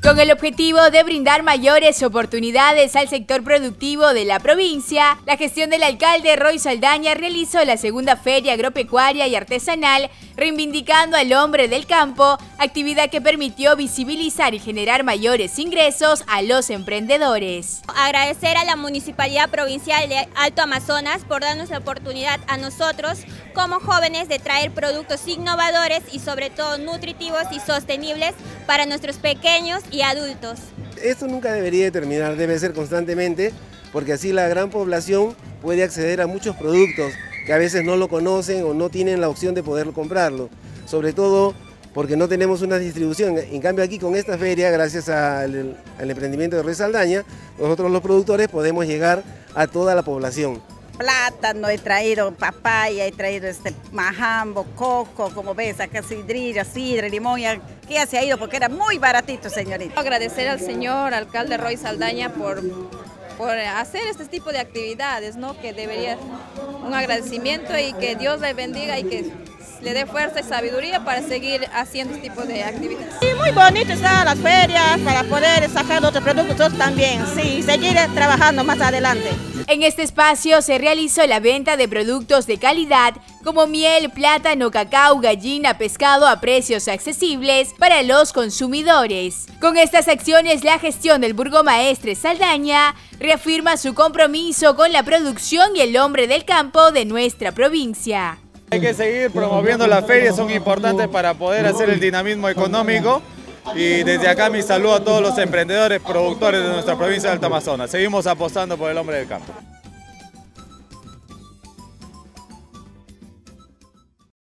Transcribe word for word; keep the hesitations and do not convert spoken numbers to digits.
Con el objetivo de brindar mayores oportunidades al sector productivo de la provincia, la gestión del alcalde Roy Saldaña realizó la segunda Feria Agropecuaria y Artesanal, reivindicando al hombre del campo, actividad que permitió visibilizar y generar mayores ingresos a los emprendedores. Agradecer a la Municipalidad Provincial de Alto Amazonas por darnos la oportunidad a nosotros como jóvenes de traer productos innovadores y sobre todo nutritivos y sostenibles para nuestros pequeños y adultos. Esto nunca debería terminar, debe ser constantemente, porque así la gran población puede acceder a muchos productos que a veces no lo conocen o no tienen la opción de poder comprarlo, sobre todo porque no tenemos una distribución. En cambio aquí con esta feria, gracias al, al emprendimiento de Roy Saldaña, nosotros los productores podemos llegar a toda la población. Plátano, he traído papaya, he traído este majambo, coco, como ves, acá sidrilla, sidra, limón, ya, que ya se ha ido porque era muy baratito, señorita. Agradecer al señor alcalde Roy Saldaña por, por hacer este tipo de actividades, ¿no? Que debería un agradecimiento y que Dios le bendiga y que le dé fuerza y sabiduría para seguir haciendo este tipo de actividades. Sí, muy bonito están las ferias para poder sacar otros productos también, sí, seguir trabajando más adelante. En este espacio se realizó la venta de productos de calidad como miel, plátano, cacao, gallina, pescado a precios accesibles para los consumidores. Con estas acciones, la gestión del burgomaestre Saldaña reafirma su compromiso con la producción y el hombre del campo de nuestra provincia. Hay que seguir promoviendo las ferias, son importantes para poder hacer el dinamismo económico. Y desde acá mi saludo a todos los emprendedores, productores de nuestra provincia de Alto Amazonas. Seguimos apostando por el hombre del campo.